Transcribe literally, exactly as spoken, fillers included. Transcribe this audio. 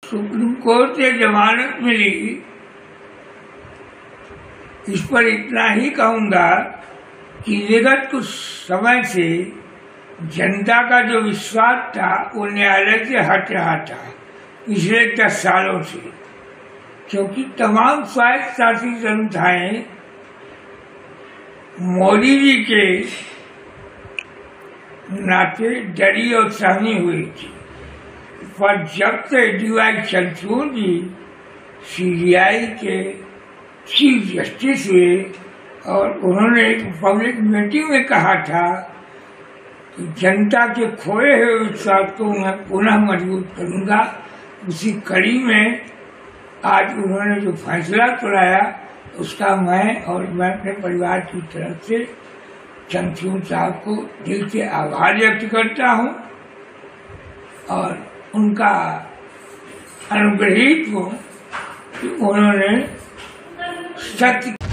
Supreme court से जमानत मिली। इस पर इतना ही कहूंगा कि विगत कुछ समय से जनता का जो विश्वास था वो न्यायालय से हट रहा था पिछले दस सालों से, क्योंकि तमाम स्वायत्त शासित संस्थाएं मोदी जी के नाते डरी और सहमी हुई थी। पर जब से डीवाई चंद्रचूड़ जी सीबीआई के चीफ जस्टिस हुए और उन्होंने एक पब्लिक मीटिंग में कहा था कि जनता के खोए हुए विश्वास को मैं पुनः मजबूत करूंगा, उसी कड़ी में आज उन्होंने जो फैसला सुनाया उसका मैं और मैं अपने परिवार की तरफ से चंद्रचूड़ साहब को दिल से आभार व्यक्त करता हूं और उनका अनुग्रहित हूं कि उन्होंने सत्य